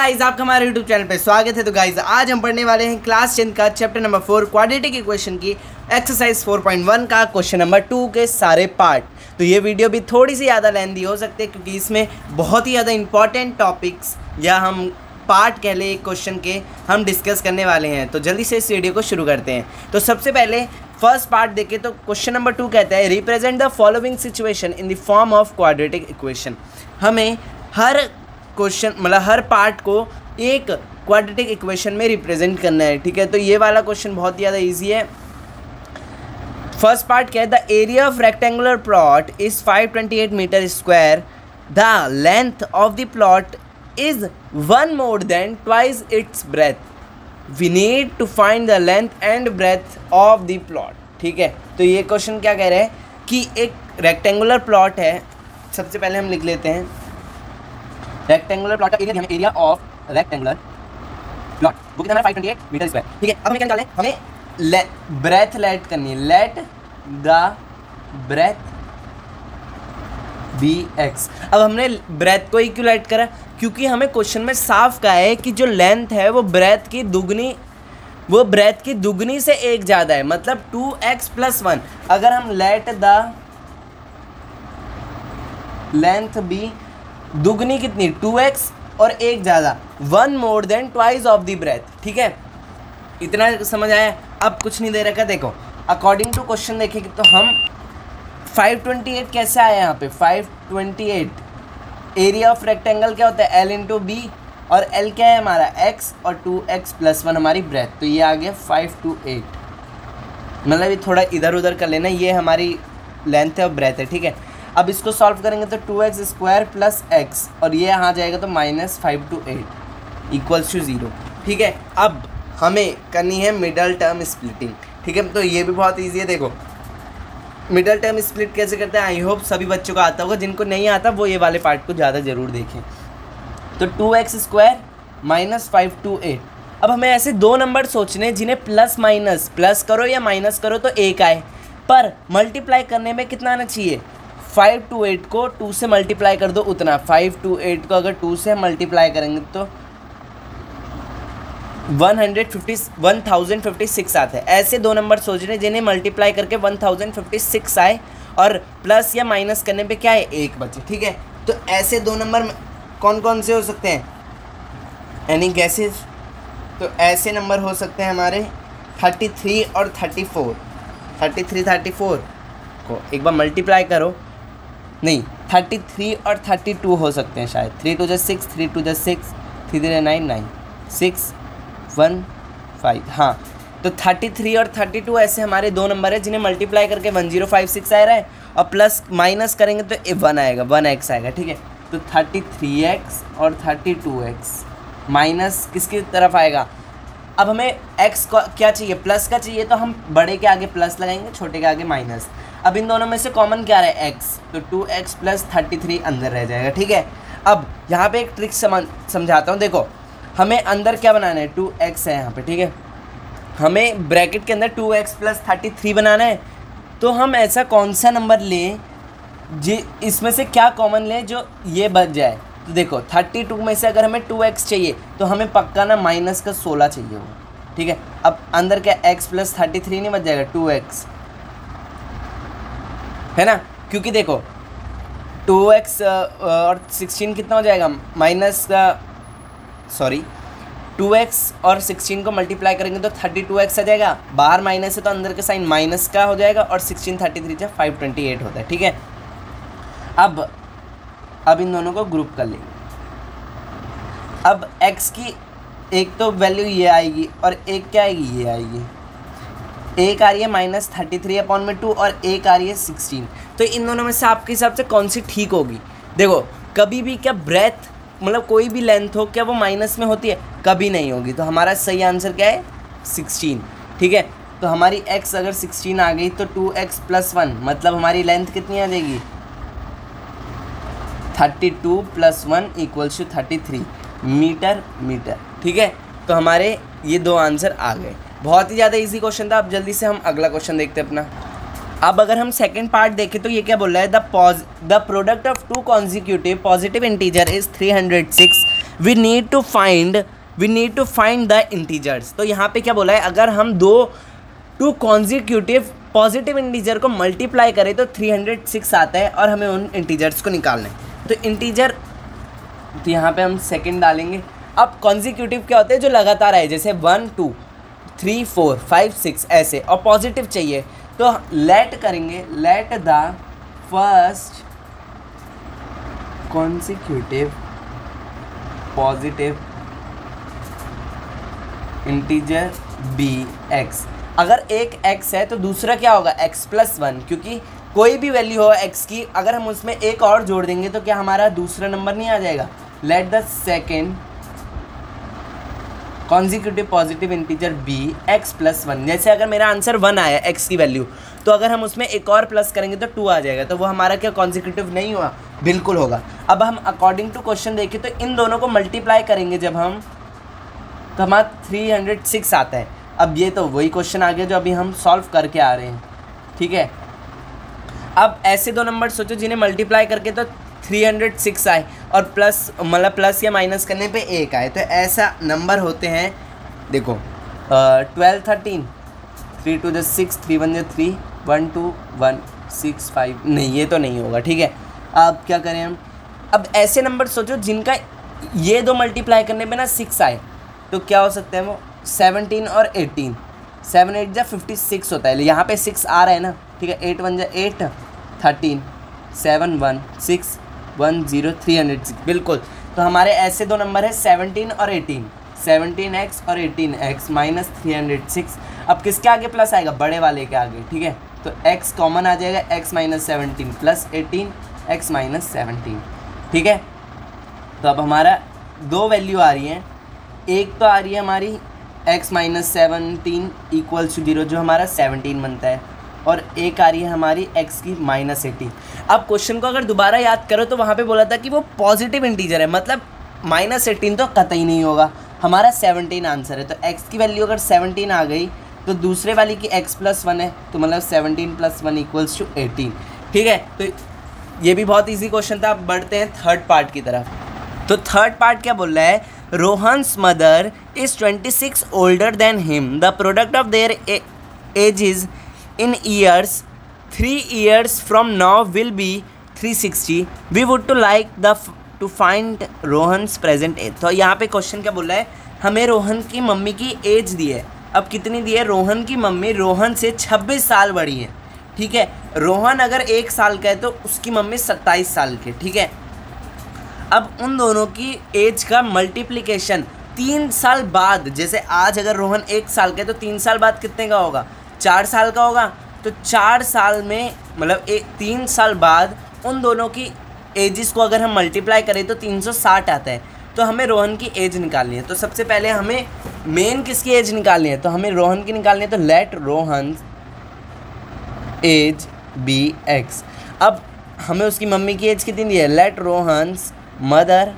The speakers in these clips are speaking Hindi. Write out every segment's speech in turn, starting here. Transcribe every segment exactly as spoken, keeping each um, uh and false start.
गाइस, आपका हमारे यूट्यूब चैनल पे स्वागत है। तो गाइस, आज हम पढ़ने वाले हैं क्लास टेंथ का chapter number four quadratic equation की एक्सरसाइज फोर पॉइंट वन का क्वेश्चन नंबर टू के सारे पार्ट। तो ये वीडियो भी थोड़ी सी ज़्यादा लेंथी हो सकती है क्योंकि इसमें बहुत ही ज़्यादा इंपॉर्टेंट टॉपिक्स या हम पार्ट कह लें क्वेश्चन के हम डिस्कस करने वाले हैं। तो जल्दी से इस वीडियो को शुरू करते हैं। तो सबसे पहले फर्स्ट पार्ट देखें तो क्वेश्चन नंबर टू कहता है represent the following situation in the form of quadratic equation. हमें हर क्वेश्चन मतलब हर पार्ट को एक क्वाड्रेटिक इक्वेशन में रिप्रेजेंट करना है। ठीक है, तो ये वाला क्वेश्चन बहुत ज़्यादा इजी है। फर्स्ट पार्ट क्या है, the area of rectangular plot is five twenty eight metre square, the length of the plot is one more than twice its breadth, we need to find the length and breadth of the plot. ठीक है, तो ये क्वेश्चन क्या कह रहे हैं कि एक रेक्टेंगुलर प्लॉट है। सबसे पहले हम लिख लेते हैं रेक्टेंगुलर प्लॉट का area, area of rectangular plot वो कितना है five twenty eight metre square. ठीक है, अब हमें क्या निकालना है, हमें ब्रेथ लेट करनी है, let the breadth be x. अब हमने ब्रेथ को इक्विलेट करा क्योंकि हमें क्वेश्चन में साफ कहा है कि जो लेंथ है वो ब्रेथ की दुगनी वो ब्रेथ की दुगनी से एक ज़्यादा है, मतलब टू एक्स प्लस वन। अगर हम लेट द लेंथ बी दुगनी कितनी टू एक्स और एक ज़्यादा one more than twice of the breadth. ठीक है, इतना समझ आया। अब कुछ नहीं दे रखा, देखो अकॉर्डिंग टू क्वेश्चन देखेंगे तो हम फाइव ट्वेंटी एट कैसे आया यहाँ पे, five twenty eight area of rectangle क्या होता है एल इंटू बी, और एल क्या है हमारा एक्स और टू एक्स प्लस वन हमारी ब्रेथ। तो ये आ गया फाइव टू एट, मतलब ये थोड़ा इधर उधर कर लेना, ये हमारी लेंथ है और ब्रेथ है। ठीक है, अब इसको सॉल्व करेंगे तो two x square plus x और ये यहाँ जाएगा तो minus five two eight equals to zero. ठीक है, अब हमें करनी है मिडल टर्म स्प्लिटिंग। ठीक है, तो ये भी बहुत इजी है। देखो मिडल टर्म स्प्लिट कैसे करते हैं, आई होप सभी बच्चों को आता होगा, जिनको नहीं आता वो ये वाले पार्ट को ज़्यादा ज़रूर देखें। तो two x square minus five two eight. अब हमें ऐसे दो नंबर सोचने जिन्हें प्लस माइनस प्लस करो या माइनस करो तो एक आए, पर मल्टीप्लाई करने में कितना आना चाहिए, फाइव टू एट को टू से मल्टीप्लाई कर दो उतना। फाइव टू एट को अगर टू से मल्टीप्लाई करेंगे तो one hundred fifty one thousand fifty six आते हैं। ऐसे दो नंबर सोच रहे हैं जिन्हें मल्टीप्लाई करके वन थाउजेंड फिफ्टी सिक्स आए और प्लस या माइनस करने पे क्या है एक बचे। ठीक है, तो ऐसे दो नंबर कौन कौन से हो सकते हैं, एनी गैसेज? तो ऐसे नंबर हो सकते हैं हमारे थर्टी थ्री और thirty four. Thirty three thirty four को एक बार मल्टीप्लाई करो, नहीं थर्टी थ्री और थर्टी टू हो सकते हैं शायद। थ्री टू जै सिक्स, थ्री टू जै six, three three nine, nine six one five. हाँ, तो थर्टी थ्री और थर्टी टू ऐसे हमारे दो नंबर है जिन्हें मल्टीप्लाई करके वन जीरो फाइव सिक्स आ रहा है और प्लस माइनस करेंगे तो वन आएगा, वन एक्स आएगा। ठीक है, तो थर्टी थ्री एक्स और थर्टी टू एक्स माइनस किसकी तरफ आएगा। अब हमें x का क्या चाहिए, प्लस का चाहिए, तो हम बड़े के आगे प्लस लगाएंगे, छोटे के आगे माइनस। अब इन दोनों में से कॉमन क्या रहा है x, तो two x plus thirty three अंदर रह जाएगा। ठीक है, अब यहाँ पे एक ट्रिक समझाता हूँ। देखो हमें अंदर क्या बनाना है, टू एक्स है यहाँ पे। ठीक है, हमें ब्रैकेट के अंदर two x plus thirty three बनाना है। तो हम ऐसा कौन सा नंबर लें जी इसमें से क्या कॉमन लें जो ये बच जाए। तो देखो थर्टी टू में से अगर हमें टू एक्स चाहिए तो हमें पक्का ना माइनस का सोलह चाहिए वो। ठीक है, अब अंदर क्या x प्लस थर्टी थ्री नहीं बच जाएगा, टू एक्स है ना, क्योंकि देखो टू एक्स और सिक्सटीन कितना हो जाएगा, माइनस का सॉरी टू एक्स और सिक्सटीन को मल्टीप्लाई करेंगे तो थर्टी टू एक्स आ जाएगा, बाहर माइनस है तो अंदर का साइन माइनस का हो जाएगा और सिक्सटीन थर्टी थ्री जब फाइव ट्वेंटी एट होता है। ठीक है, अब अब इन दोनों को ग्रुप कर लेंगे। अब x की एक तो वैल्यू ये आएगी और एक क्या आएगी, ये आएगी। एक आ रही है माइनस थर्टी थ्री अपॉन में टू और एक आ रही है सिक्सटीन। तो इन दोनों में से आपके हिसाब से कौन सी ठीक होगी। देखो कभी भी क्या ब्रेथ मतलब कोई भी लेंथ हो क्या वो माइनस में होती है, कभी नहीं होगी। तो हमारा सही आंसर क्या है, सिक्सटीन। ठीक है, तो हमारी x अगर सिक्सटीन आ गई तो टू एक्स प्लस वन मतलब हमारी लेंथ कितनी आ जाएगी, thirty two plus one equals to thirty three meter meter. ठीक है, तो हमारे ये दो आंसर आ गए। बहुत ही ज़्यादा इजी क्वेश्चन था। अब जल्दी से हम अगला क्वेश्चन देखते हैं अपना। अब अगर हम सेकंड पार्ट देखें तो ये क्या बोल रहा है, the pause the product of two consecutive positive integer is three hundred six, we need to find we need to find the integers. तो यहाँ पे क्या बोला है, अगर हम दो टू कॉन्जिक्यूटिव पॉजिटिव इंटीजर को मल्टीप्लाई करें तो थ्री हंड्रेड सिक्स आता है और हमें उन इंटीजर्स को निकालना है। तो इंटीजर, तो यहाँ पे हम सेकंड डालेंगे। अब कॉन्जिक्यूटिव क्या होते हैं, जो लगातार आए, जैसे one two three four five six ऐसे, और पॉजिटिव चाहिए तो लेट करेंगे, let the first consecutive positive integer be x. अगर एक x है तो दूसरा क्या होगा, x प्लस वन, क्योंकि कोई भी वैल्यू हो x की, अगर हम उसमें एक और जोड़ देंगे तो क्या हमारा दूसरा नंबर नहीं आ जाएगा। Let the second consecutive positive integer be x plus one. जैसे अगर मेरा आंसर वन आया x की वैल्यू, तो अगर हम उसमें एक और प्लस करेंगे तो टू आ जाएगा, तो वो हमारा क्या कॉन्जिक्यूटिव नहीं हुआ, बिल्कुल होगा। अब हम अकॉर्डिंग टू क्वेश्चन देखें तो इन दोनों को मल्टीप्लाई करेंगे जब हम, तो हमारा थ्री हंड्रेड सिक्स आता है। अब ये तो वही क्वेश्चन आ गया जो अभी हम सॉल्व करके आ रहे हैं, ठीक है। अब ऐसे दो नंबर सोचो जिन्हें मल्टीप्लाई करके तो थ्री हंड्रेड सिक्स आए और प्लस मतलब प्लस या माइनस करने पे एक आए, तो ऐसा नंबर होते हैं। देखो ट्वेल्व थर्टीन, थ्री टू ज सिक्स, थ्री वन ज three, one two one six five, नहीं ये तो नहीं होगा, ठीक है। अब क्या करें हम, अब ऐसे नंबर सोचो जिनका ये दो मल्टीप्लाई करने पे ना सिक्स आए, तो क्या हो सकते हैं वो, सेवनटीन और एटीन, सेवन एट जा फिफ्टी सिक्स होता है, यहाँ पे सिक्स आ रहा है ना, ठीक है। एट वन जा eight, thirteen, seven one six, one zero, three hundred six, बिल्कुल। तो हमारे ऐसे दो नंबर है सेवनटीन और एटीन, सेवनटीन एक्स और eighteen x minus three hundred six. अब किसके आगे प्लस आएगा, बड़े वाले के आगे, ठीक है। तो x कॉमन आ जाएगा, x minus seventeen plus eighteen, x minus seventeen, ठीक है। तो अब हमारा दो वैल्यू आ रही हैं, एक तो आ रही है हमारी x minus seventeen equals to zero, जो हमारा सेवनटीन बनता है, और एक आ रही है हमारी x की माइनस एटीन। अब क्वेश्चन को अगर दोबारा याद करो तो वहाँ पे बोला था कि वो पॉजिटिव इंटीजर है, मतलब माइनस एटीन तो कतई नहीं होगा, हमारा सेवनटीन आंसर है। तो x की वैल्यू अगर सेवनटीन आ गई तो दूसरे वाली की x प्लस वन है, तो मतलब seventeen plus one equals to eighteen, ठीक है। तो ये भी बहुत ईजी क्वेश्चन था। अब बढ़ते हैं थर्ड पार्ट की तरफ। तो थर्ड पार्ट क्या बोल रहा है, Rohan's mother is twenty six older than him, the product of their ages in years, three years from now will be three sixty, we would to like the to find Rohan's present age. तो यहाँ पे क्वेश्चन क्या बोल रहा है, हमें रोहन की मम्मी की एज दी है। अब कितनी दी है, रोहन की मम्मी रोहन से छब्बीस साल बड़ी है, ठीक है। रोहन अगर एक साल का है तो उसकी मम्मी सत्ताईस साल की, ठीक है। अब उन दोनों की एज का मल्टीप्लिकेशन तीन साल बाद, जैसे आज अगर रोहन एक साल का है तो तीन साल बाद कितने का होगा, चार साल का होगा। तो चार साल में मतलब एक तीन साल बाद उन दोनों की एजेस को अगर हम मल्टीप्लाई करें तो तीन सौ साठ आता है। तो हमें रोहन की एज निकालनी है, तो सबसे पहले हमें मेन किसकी एज निकालनी है, तो हमें रोहन की निकालनी है। तो let Rohan age be x. अब हमें उसकी मम्मी की एज कितनी दी है, let Rohan's mother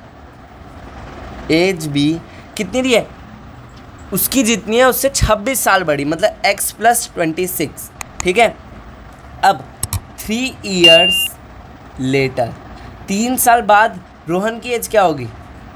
age be कितनी दी है, उसकी जितनी है उससे छब्बीस साल बड़ी, मतलब x प्लस ट्वेंटी सिक्स, ठीक है। अब थ्री ईयर्स लेटर, तीन साल बाद रोहन की एज क्या होगी,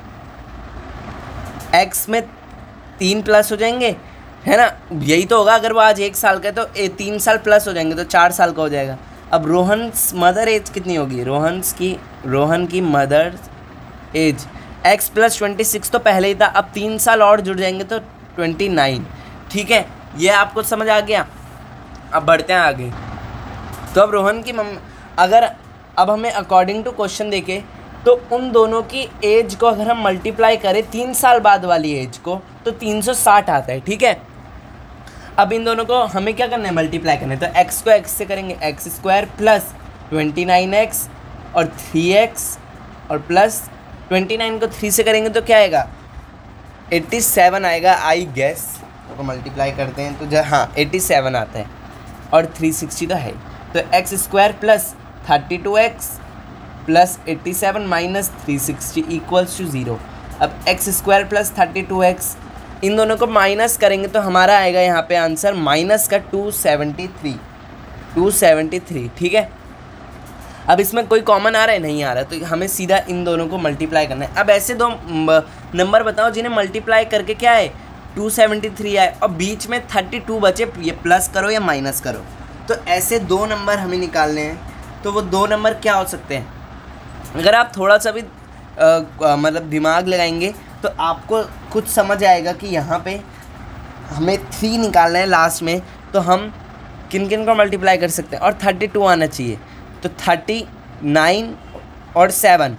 x में तीन प्लस हो जाएंगे, है ना, यही तो होगा। अगर वो आज एक साल का है तो ए, तीन साल प्लस हो जाएंगे तो चार साल का हो जाएगा। अब रोहन्स मदर एज कितनी होगी, रोहन्स की रोहन की mother age x plus twenty six तो पहले ही था, अब तीन साल और जुड़ जाएंगे तो ट्वेंटी नाइन, ठीक है। ये आपको समझ आ गया। अब बढ़ते हैं आगे। तो अब रोहन की मम्मी, अगर अब हमें अकॉर्डिंग टू क्वेश्चन देखें तो उन दोनों की एज को अगर हम मल्टीप्लाई करें तीन साल बाद वाली एज को तो तीन सौ साठ आता है, ठीक है। अब इन दोनों को हमें क्या करना है, मल्टीप्लाई करना है। तो x को x से करेंगे, x square plus twenty nine x और थ्री एक्स और प्लस ट्वेंटी नाइन को थ्री से करेंगे तो क्या आएगा, एट्टी सेवन आएगा आई गेस। तो मल्टीप्लाई करते हैं तो जो हाँ एट्टी सेवन आता है और थ्री सिक्सटी तो है। तो x square plus thirty two x plus eighty seven minus three sixty equals to zero. अब x square plus thirty two x, इन दोनों को माइनस करेंगे तो हमारा आएगा यहाँ पे आंसर माइनस का two seventy three, two seventy three, ठीक है। अब इसमें कोई कॉमन आ रहा है, नहीं आ रहा, तो हमें सीधा इन दोनों को मल्टीप्लाई करना है। अब ऐसे दो नंबर बताओ जिन्हें मल्टीप्लाई करके क्या है टू सेवेंटी थ्री आए और बीच में थर्टी टू बचे, ये प्लस करो या माइनस करो। तो ऐसे दो नंबर हमें निकालने हैं। तो वो दो नंबर क्या हो सकते हैं? अगर आप थोड़ा सा भी आ, मतलब दिमाग लगाएंगे तो आपको कुछ समझ आएगा कि यहाँ पे हमें थ्री निकालना है लास्ट में, तो हम किन किन को मल्टीप्लाई कर सकते हैं और थर्टी टू आना चाहिए। तो थर्टी नाइन और सेवन,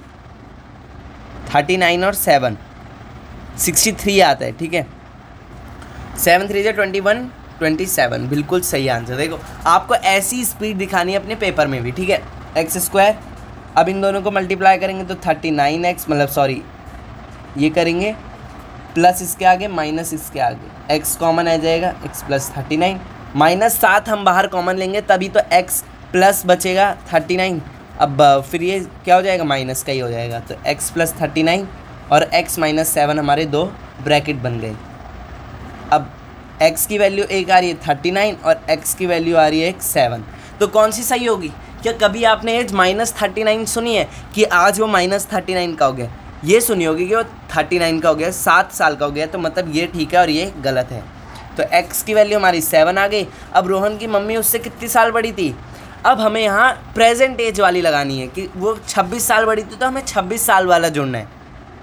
थर्टी नाइन और सेवन सिक्सटी थ्री आता है, ठीक है। सेवन थ्री जो ट्वेंटी वन, ट्वेंटी सेवन, बिल्कुल सही आंसर। देखो आपको ऐसी स्पीड दिखानी है अपने पेपर में भी, ठीक है। एक्स स्क्वायर, अब इन दोनों को मल्टीप्लाई करेंगे तो थर्टी नाइन एक्स, मतलब सॉरी ये करेंगे प्लस इसके आगे माइनस इसके आगे, एक्स कॉमन आ जाएगा, x plus thirty nine, minus सात हम बाहर कॉमन लेंगे तभी तो एक्स प्लस बचेगा थर्टी नाइन। अब फिर ये क्या हो जाएगा, माइनस का ही हो जाएगा, तो एक्स प्लस थर्टी नाइन और एक्स माइनस सेवन हमारे दो ब्रैकेट बन गए। अब x की वैल्यू एक आ रही है थर्टी नाइन और x की वैल्यू आ रही है एक सेवन, तो कौन सी सही होगी? क्या कभी आपने एज माइनस थर्टी नाइन सुनी है कि आज वो माइनस थर्टी नाइन का हो गया? ये सुनी होगी कि वो थर्टी नाइन का हो गया, सात साल का हो गया, तो मतलब ये ठीक है और ये गलत है। तो x की वैल्यू हमारी सेवन आ गई। अब रोहन की मम्मी उससे कितनी साल बड़ी थी? अब हमें यहाँ प्रेजेंट एज वाली लगानी है कि वो छब्बीस साल बड़ी थी, तो हमें छब्बीस साल वाला जोड़ना है,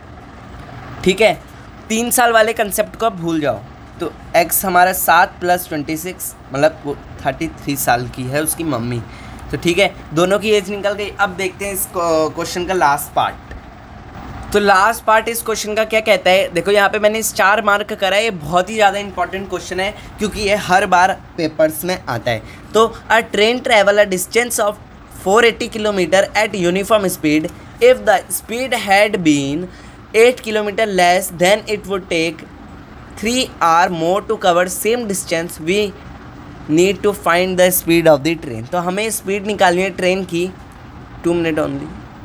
ठीक है। तीन साल वाले कंसेप्ट को अब भूल जाओ। तो x हमारा सात प्लस ट्वेंटी सिक्स, मतलब वो थर्टी थ्री साल की है उसकी मम्मी, तो ठीक है, दोनों की एज निकल गई। अब देखते हैं इस क्वेश्चन का लास्ट पार्ट। तो लास्ट पार्ट इस क्वेश्चन का क्या कहता है, देखो यहाँ पे मैंने स्टार मार्क करा है, ये बहुत ही ज़्यादा इंपॉर्टेंट क्वेश्चन है क्योंकि ये हर बार पेपर्स में आता है। तो a train travel a distance of four eighty kilometer at uniform speed, if the speed had been eight kilometer less than it would take three hour more to cover same distance, we need to find the speed of the train. तो हमें स्पीड निकालनी है ट्रेन की, टू मिनट ओनली,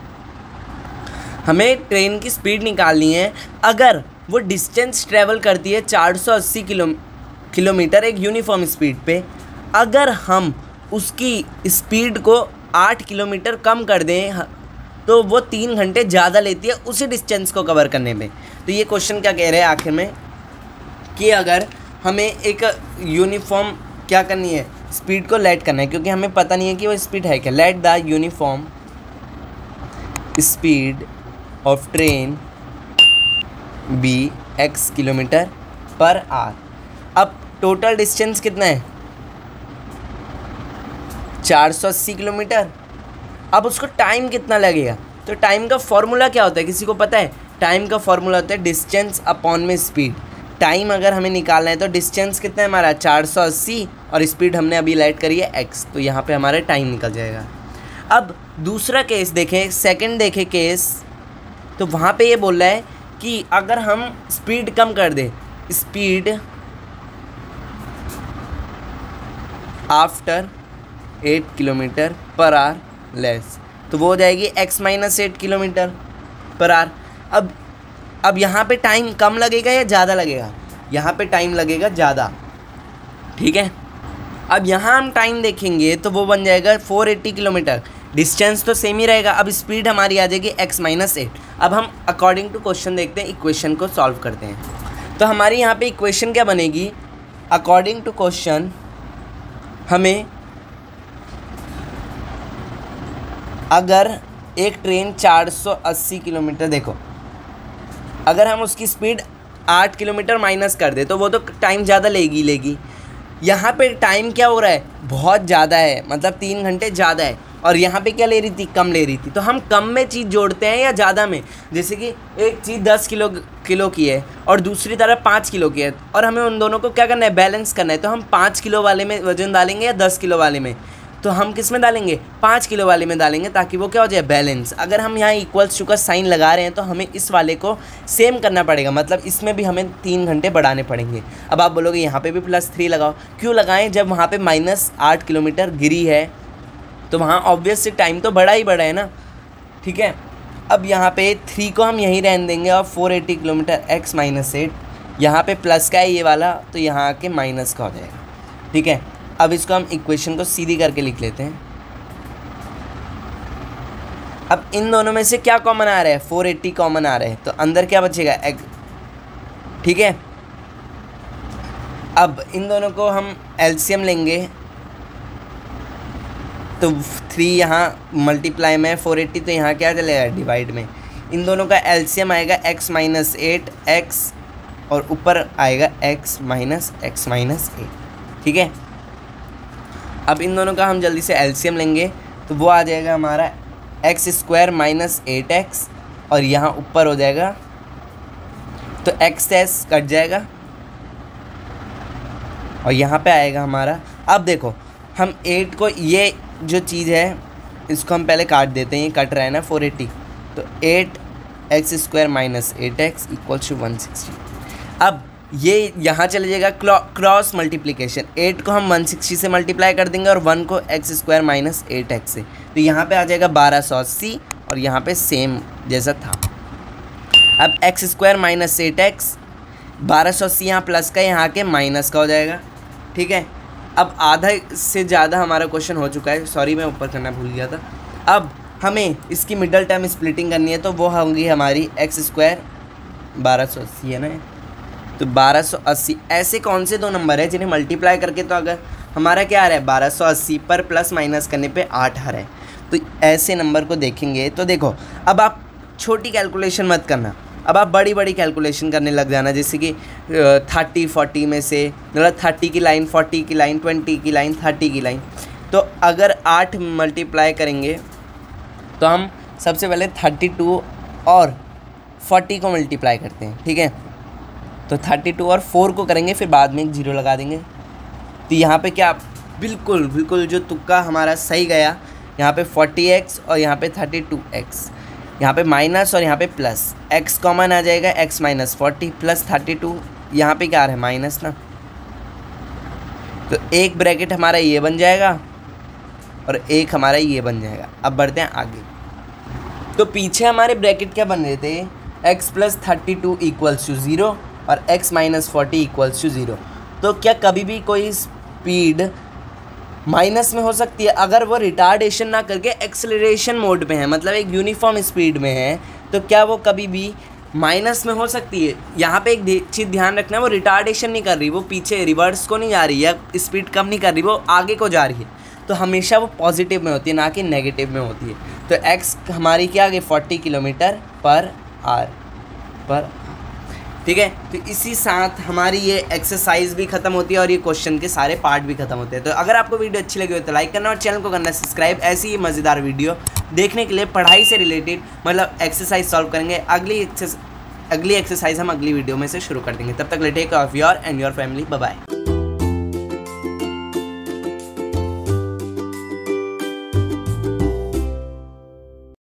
हमें ट्रेन की स्पीड निकालनी है अगर वो डिस्टेंस ट्रेवल करती है चार सौ अस्सी किलो किलोमीटर एक यूनिफॉर्म स्पीड पे। अगर हम उसकी स्पीड को आठ किलोमीटर कम कर दें तो वो तीन घंटे ज़्यादा लेती है उसी डिस्टेंस को कवर करने में। तो ये क्वेश्चन क्या कह रहे हैं आखिर में कि अगर हमें एक यूनिफॉर्म क्या करनी है, स्पीड को लेट करना है, क्योंकि हमें पता नहीं है कि वो स्पीड है क्या। Let the uniform speed of train be x kilometer per hour. अब टोटल डिस्टेंस कितना है, चार सौ अस्सी किलोमीटर। अब उसको टाइम कितना लगेगा, तो टाइम का फॉर्मूला क्या होता है, किसी को पता है? टाइम का फॉर्मूला होता है डिस्टेंस अपॉन में स्पीड। टाइम अगर हमें निकालना है तो डिस्टेंस कितना है हमारा, चार सौ अस्सी, और स्पीड हमने अभी लाइट करी है x, तो यहाँ पे हमारा टाइम निकल जाएगा। अब दूसरा केस देखें, सेकंड देखें केस, तो वहाँ पे ये बोल रहा है कि अगर हम स्पीड कम कर दें, speed after eight kilometer per hour less, तो वो हो जाएगी x minus eight kilometer per hour. अब अब यहाँ पे टाइम कम लगेगा या ज़्यादा लगेगा, यहाँ पे टाइम लगेगा ज़्यादा, ठीक है। अब यहाँ हम टाइम देखेंगे तो वो बन जाएगा फोर एटी किलोमीटर, डिस्टेंस तो सेम ही रहेगा। अब स्पीड हमारी आ जाएगी x माइनस एट। अब हम अकॉर्डिंग टू क्वेश्चन देखते हैं, इक्वेशन को सॉल्व करते हैं। तो हमारी यहाँ पे इक्वेशन क्या बनेगी, अकॉर्डिंग टू क्वेश्चन हमें अगर एक ट्रेन चार सौ अस्सी किलोमीटर, देखो अगर हम उसकी स्पीड आठ किलोमीटर माइनस कर दे तो वो तो टाइम ज़्यादा लेगी लेगी यहाँ पे टाइम क्या हो रहा है, बहुत ज़्यादा है, मतलब तीन घंटे ज़्यादा है, और यहाँ पे क्या ले रही थी, कम ले रही थी। तो हम कम में चीज़ जोड़ते हैं या ज़्यादा में, जैसे कि एक चीज़ दस किलो किलो की है और दूसरी तरफ पाँच किलो की है, और हमें उन दोनों को क्या करना है, बैलेंस करना है। तो हम पाँच किलो वाले में वजन डालेंगे या दस किलो वाले में, तो हम किस में डालेंगे, पाँच किलो वाले में डालेंगे, ताकि वो क्या हो जाए, बैलेंस। अगर हम यहाँ इक्वल्स टू का साइन लगा रहे हैं तो हमें इस वाले को सेम करना पड़ेगा, मतलब इसमें भी हमें तीन घंटे बढ़ाने पड़ेंगे। अब आप बोलोगे यहाँ पे भी प्लस थ्री लगाओ, क्यों लगाएं जब वहाँ पे माइनस आठ किलोमीटर गिरी है, तो वहाँ ऑब्वियसली टाइम तो बड़ा ही बड़ा है ना, ठीक है। अब यहाँ पे थ्री को हम यहीं रहने देंगे और four eighty kilometer x minus eight, यहाँ पे प्लस का है ये वाला, तो यहाँ आके माइनस का हो जाएगा, ठीक है। अब इसको हम इक्वेशन को सीधी करके लिख लेते हैं। अब इन दोनों में से क्या कॉमन आ रहा है, फोर एट्टी कॉमन आ रहा है, तो अंदर क्या बचेगा एक्स, ठीक है। अब इन दोनों को हम एलसीएम लेंगे तो थ्री यहाँ मल्टीप्लाई में फोर एट्टी, तो यहाँ क्या चलेगा डिवाइड में। इन दोनों का एलसीएम आएगा x माइनस एट एक्स और ऊपर आएगा x minus x minus eight, ठीक है। अब इन दोनों का हम जल्दी से एलसीएम लेंगे तो वो आ जाएगा हमारा x square minus eight x और यहाँ ऊपर हो जाएगा तो एक्स एस कट जाएगा और यहाँ पे आएगा हमारा। अब देखो हम एट को, ये जो चीज़ है इसको हम पहले काट देते हैं, ये कट रहा है ना फोर एट्टी, तो eight x square minus eight x equal to one sixty. अब ये यहाँ चले जाएगा क्रॉस मल्टीप्लिकेशन, एट को हम वन सिक्सटी से मल्टीप्लाई कर देंगे और वन को x square minus eight x से, तो यहाँ पे आ जाएगा बारह सौ अस्सी और यहाँ पे सेम जैसा था। अब x square minus eight x, बारह सौ अस्सी यहाँ प्लस का, यहाँ के माइनस का हो जाएगा, ठीक है। अब आधा से ज़्यादा हमारा क्वेश्चन हो चुका है, सॉरी मैं ऊपर करना भूल गया था। अब हमें इसकी मिडल टर्म स्प्लिटिंग करनी है, तो वो होगी हमारी एक्स स्क्वायर, बारह सौ अस्सी है ना, तो बारह सौ अस्सी। ऐसे कौन से दो नंबर है जिन्हें मल्टीप्लाई करके, तो अगर हमारा क्या आ रहा है बारह सौ अस्सी पर प्लस माइनस करने पे आठ आ रहा है, तो ऐसे नंबर को देखेंगे तो देखो अब आप छोटी कैलकुलेशन मत करना, अब आप बड़ी बड़ी कैलकुलेशन करने लग जाना, जैसे कि थर्टी फोर्टी में से, मतलब थर्टी की लाइन, फोर्टी की लाइन, ट्वेंटी की लाइन, थर्टी की लाइन। तो अगर आठ मल्टीप्लाई करेंगे तो हम सबसे पहले थर्टी टू और फोर्टी को मल्टीप्लाई करते हैं, ठीक है। तो थर्टी टू और फोर को करेंगे, फिर बाद में एक जीरो लगा देंगे। तो यहाँ पे क्या बिल्कुल बिल्कुल जो तुक्का हमारा सही गया, यहाँ पे फोर्टी एक्स और यहाँ पे थर्टी टू एक्स, यहाँ पे माइनस और यहाँ पे प्लस, x कॉमन आ जाएगा, x minus forty plus thirty two, यहाँ पे क्या आ रहा है माइनस ना, तो एक ब्रैकेट हमारा ये बन जाएगा और एक हमारा ये बन जाएगा। अब बढ़ते हैं आगे, तो पीछे हमारे ब्रैकेट क्या बन रहे थे, x plus thirty two equals to zero और x minus forty equals to zero. तो क्या कभी भी कोई स्पीड माइनस में हो सकती है अगर वो रिटार्डेशन ना करके एक्सेलरेशन मोड में है, मतलब एक यूनिफॉर्म स्पीड में है, तो क्या वो कभी भी माइनस में हो सकती है। यहाँ पे एक चीज़ ध्यान रखना है, वो रिटार्डेशन नहीं कर रही, वो पीछे रिवर्स को नहीं जा रही है, स्पीड कम नहीं कर रही, वो आगे को जा रही है, तो हमेशा वो पॉजिटिव में होती है ना कि नेगेटिव में होती है। तो एक्स हमारी क्या आ गई फोर्टी किलोमीटर पर आवर पर, ठीक है। तो इसी साथ हमारी ये एक्सरसाइज भी खत्म होती है और ये क्वेश्चन के सारे पार्ट भी खत्म होते हैं। तो अगर आपको वीडियो अच्छी लगी हो तो लाइक करना और चैनल को करना सब्सक्राइब। ऐसी ही मज़ेदार वीडियो देखने के लिए पढ़ाई से रिलेटेड, मतलब एक्सरसाइज सॉल्व करेंगे, अगली अगली एक्सरसाइज हम अगली वीडियो में से शुरू कर देंगे। तब तक take care of your and your family, bye bye.